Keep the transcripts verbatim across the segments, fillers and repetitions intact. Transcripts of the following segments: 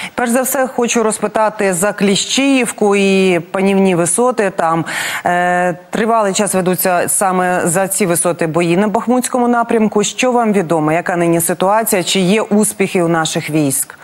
Перш за все, хочу розпитати за Кліщіївку і Панівні висоти. Там е, тривалий час ведуться саме за ці висоти бої на Бахмутському напрямку. Що вам відомо? Яка нині ситуація? Чи є успіхи у наших військ?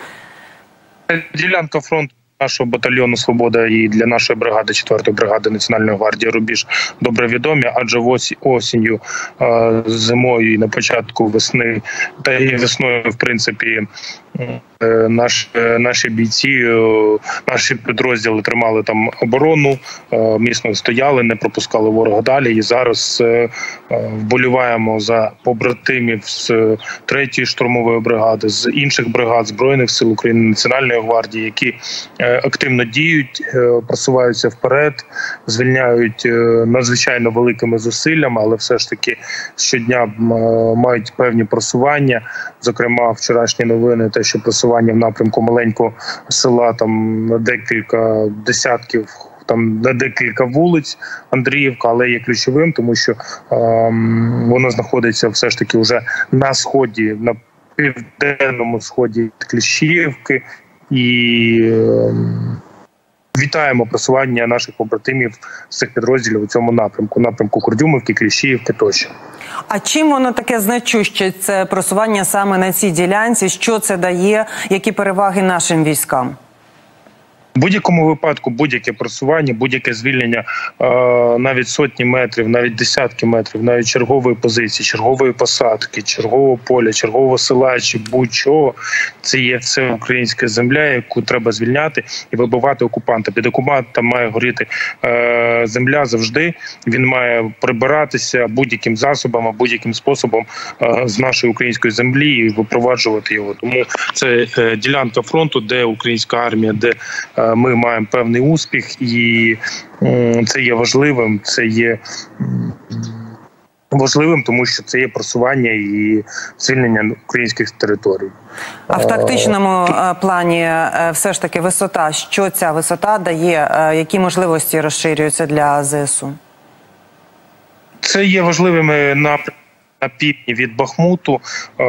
Ділянка фронту нашого батальйону «Свобода» і для нашої бригади, четвертої бригади Національної гвардії «Рубіж» добре відомі, адже осінню, зимою і на початку весни, та і весною, в принципі, Наш, наші бійці, наші підрозділи тримали там оборону, міцно стояли, не пропускали ворога далі. І зараз вболіваємо за побратимів з третьої штурмової бригади, з інших бригад Збройних сил України, Національної гвардії, які активно діють, просуваються вперед, звільняють надзвичайно великими зусиллями, але все ж таки щодня мають певні просування. Зокрема, вчорашні новини, те, що просування в напрямку маленького села, там на декілька десятків, там на декілька вулиць Андріївка, але є ключовим, тому що е, воно знаходиться все ж таки вже на сході, на південному сході Кліщіївки, і е, вітаємо просування наших побратимів з цих підрозділів у цьому напрямку, напрямку Курдюмівки, Кліщіївки тощо. А чим воно таке значуще, це просування саме на цій ділянці? Що це дає? Які переваги нашим військам? В будь-якому випадку будь-яке просування, будь-яке звільнення навіть сотні метрів, навіть десятки метрів, навіть чергової позиції, чергової посадки, чергового поля, чергового села чи будь-чого, це є все українська земля, яку треба звільняти і вибивати окупанта. Під окупантом має горіти земля завжди, він має прибиратися будь-яким засобом, будь-яким способом з нашої української землі і випроваджувати його. Тому це ділянка фронту, де українська армія, де ми маємо певний успіх, і це є важливим, це є важливим, тому що це є просування і звільнення українських територій. А в тактичному плані все ж таки висота, що ця висота дає, які можливості розширюються для ЗСУ? Це є важливими напрямками. На півдні від Бахмуту.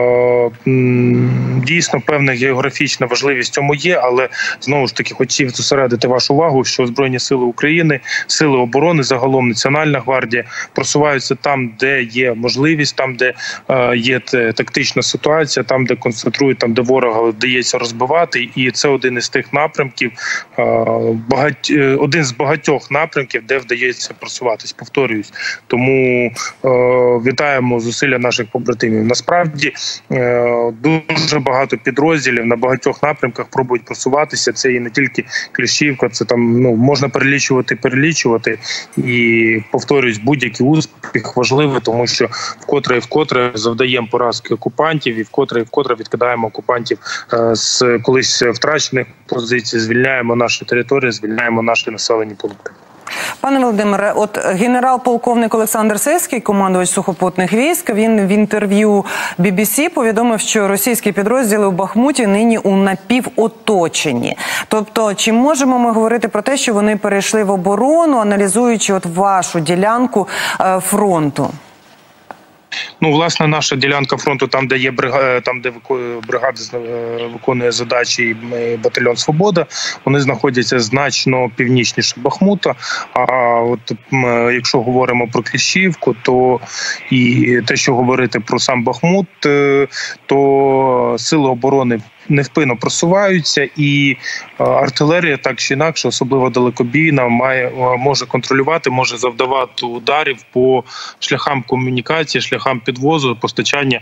Дійсно, певна географічна важливість цьому є, але, знову ж таки, хотів зосередити вашу увагу, що Збройні сили України, сили оборони, загалом Національна гвардія просуваються там, де є можливість, там, де є тактична ситуація, там, де концентрують, там, де ворога вдається розбивати. І це один із тих напрямків, один з багатьох напрямків, де вдається просуватись, повторююсь. Тому вітаємо зусилля наших побратимів. Насправді дуже багато підрозділів на багатьох напрямках пробують просуватися. Це і не тільки Кліщіївка, це там ну можна перелічувати, перелічувати. І повторюсь, будь-який успіх важливий, тому що вкотре і вкотре завдаємо поразки окупантів, і вкотре і вкотре відкидаємо окупантів з колись втрачених позицій, звільняємо наші території, звільняємо наші населені пункти. Пане Володимире, от генерал-полковник Олександр Сирський, командувач сухопутних військ, він в інтерв'ю бі бі сі повідомив, що російські підрозділи у Бахмуті нині у напівоточенні. Тобто, чи можемо ми говорити про те, що вони перейшли в оборону, аналізуючи от вашу ділянку фронту? Ну, власне, наша ділянка фронту, там, де є бригада, там, де бригада виконує задачі, і батальйон «Свобода», вони знаходяться значно північніше Бахмута. А от якщо говоримо про Кліщіївку, то і те, що говорити про сам Бахмут, то сили оборони невпинно просуваються, і артилерія так чи інакше, особливо далекобійна, має може контролювати, може завдавати ударів по шляхам комунікації, шляхам підвозу, постачання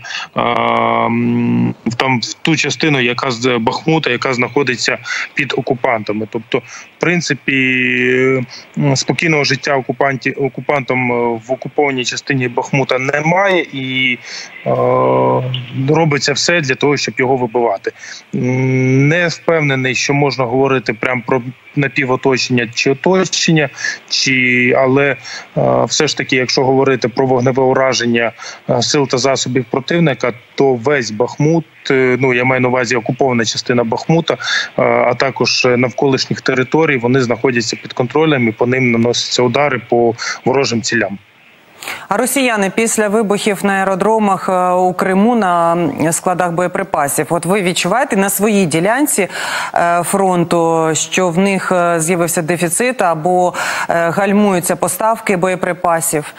там в ту частину, яка з Бахмута, яка знаходиться під окупантами. Тобто, в принципі, спокійного життя окупанті, окупантам в окупованій частині Бахмута немає, і е, робиться все для того, щоб його вибивати. Не впевнений, що можна говорити прямо про напівоточення чи оточення, чи, але е, все ж таки, якщо говорити про вогневе ураження е, сил та засобів противника, то весь Бахмут, е, ну я маю на увазі окупована частина Бахмута, е, а також навколишніх територій, вони знаходяться під контролем і по ним наносяться удари по ворожим цілям. А росіяни після вибухів на аеродромах у Криму на складах боєприпасів, от ви відчуваєте на своїй ділянці фронту, що в них з'явився дефіцит або гальмуються поставки боєприпасів?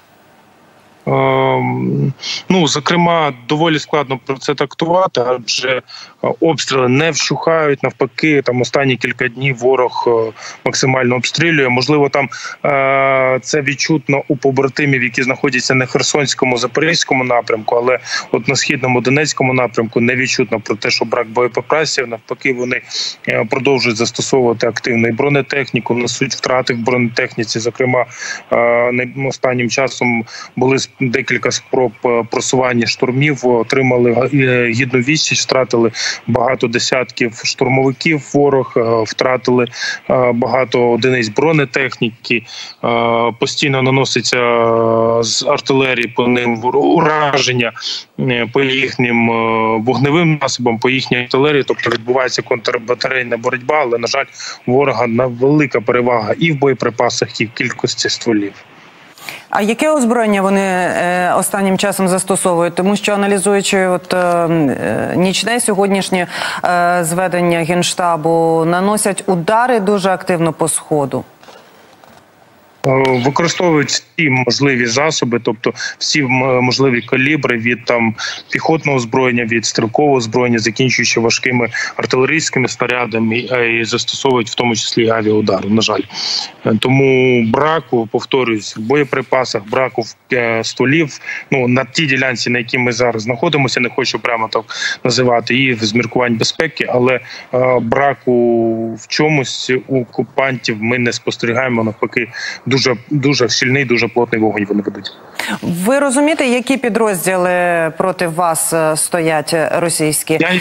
Ну, зокрема, доволі складно про це трактувати, адже обстріли не вщухають, навпаки, там останні кілька днів ворог максимально обстрілює. Можливо, там це відчутно у побратимів, які знаходяться на Херсонському, Запорізькому напрямку, але от на Східному, Донецькому напрямку не відчутно про те, що брак боєприпасів. Навпаки, вони продовжують застосовувати активну бронетехніку, несуть втрати в бронетехніці. Зокрема, останнім часом були декілька спроб просування штурмів, отримали гідну відсіч, втратили багато десятків штурмовиків ворог, втратили багато одиниць бронетехніки, постійно наноситься з артилерії по ним ураження, по їхнім вогневим засобам, по їхній артилерії, тобто відбувається контрбатарейна боротьба, але, на жаль, у ворога велика перевага і в боєприпасах, і в кількості стволів. А яке озброєння вони е, останнім часом застосовують? Тому що, аналізуючи от, е, нічне сьогоднішнє е, зведення Генштабу, наносять удари дуже активно по Сходу. Використовують всі можливі засоби, тобто всі можливі калібри від там піхотного озброєння, від стрілкового озброєння, закінчуючи важкими артилерійськими снарядами, і застосовують в тому числі авіаудари, на жаль. Тому браку, повторюсь, в боєприпасах, браку стволів, ну, на тій ділянці, на якій ми зараз знаходимося, не хочу прямо так називати, і з міркувань безпеки, але браку в чомусь у окупантів ми не спостерігаємо, навпаки, Дуже, дуже щільний, дуже плотний вогонь вони ведуть. Ви розумієте, які підрозділи проти вас стоять російські? Я...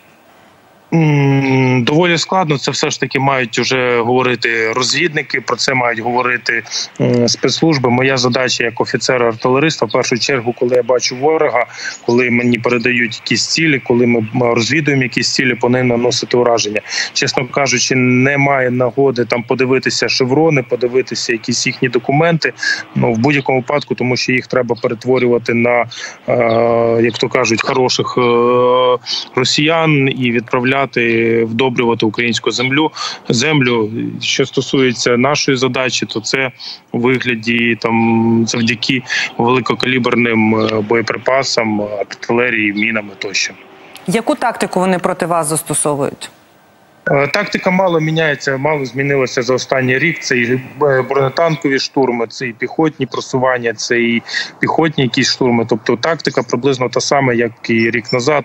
Доволі складно. Це все ж таки мають вже говорити розвідники, про це мають говорити спецслужби. Моя задача як офіцера-артилериста, в першу чергу, коли я бачу ворога, коли мені передають якісь цілі, коли ми розвідуємо якісь цілі, по ним наносити ураження. Чесно кажучи, немає нагоди там подивитися шеврони, подивитися якісь їхні документи. Ну, в будь-якому випадку, тому що їх треба перетворювати на, як то кажуть, хороших росіян і відправляти вдобрювати українську землю. Землю, що стосується нашої задачі, то це у вигляді там завдяки великокаліберним боєприпасам, артилерії, мінами тощо. Яку тактику вони проти вас застосовують? Тактика мало міняється, мало змінилася за останній рік. Це і бронетанкові штурми, це і піхотні просування, це і піхотні якісь штурми. Тобто тактика приблизно та сама, як і рік назад.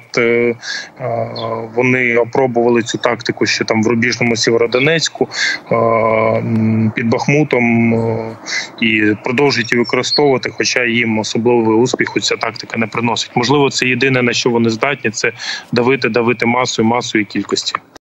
Вони опробували цю тактику ще там в Рубіжному Сєвєродонецьку, під Бахмутом, і продовжують її використовувати, хоча їм особливого успіху ця тактика не приносить. Можливо, це єдине, на що вони здатні, це давити, давити масою, масою і кількості.